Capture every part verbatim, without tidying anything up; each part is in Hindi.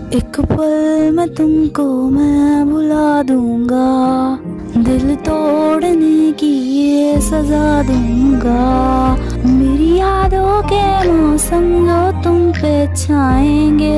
एक पल में तुमको मैं भुला दूंगा, दिल तोड़ने की ये सजा दूंगा। मेरी यादों के मौसम जो तुम पे छाएंगे,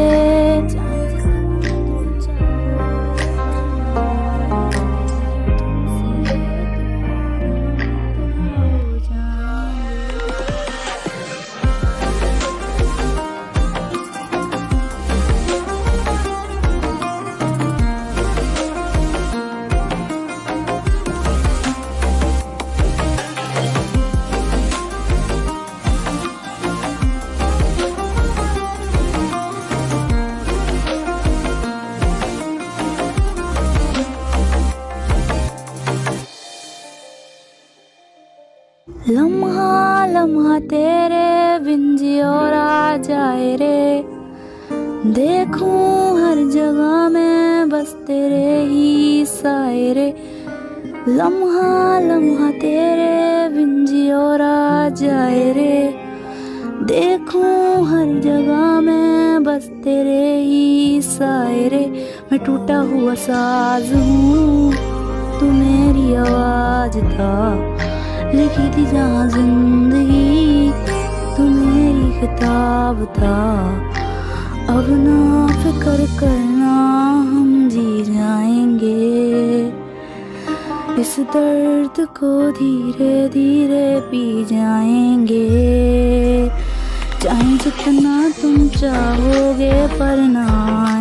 लम्हा लम्हा तेरे बिन जियोरा जाए रे। देखूं हर जगह में बस तेरे ही साए रे। लम्हा लम्हा तेरे बिन जियोरा जाए रे। देखूं हर जगह में बस तेरे ही साए रे। मैं टूटा हुआ साज हूँ, तू मेरी आवाज था, लिखी थी जहाँ जिंदगी तू मेरी किताब था। अब ना फिक्र करना, हम जी जाएंगे, इस दर्द को धीरे धीरे पी जाएंगे। चाहे जितना तुम चाहोगे पर ना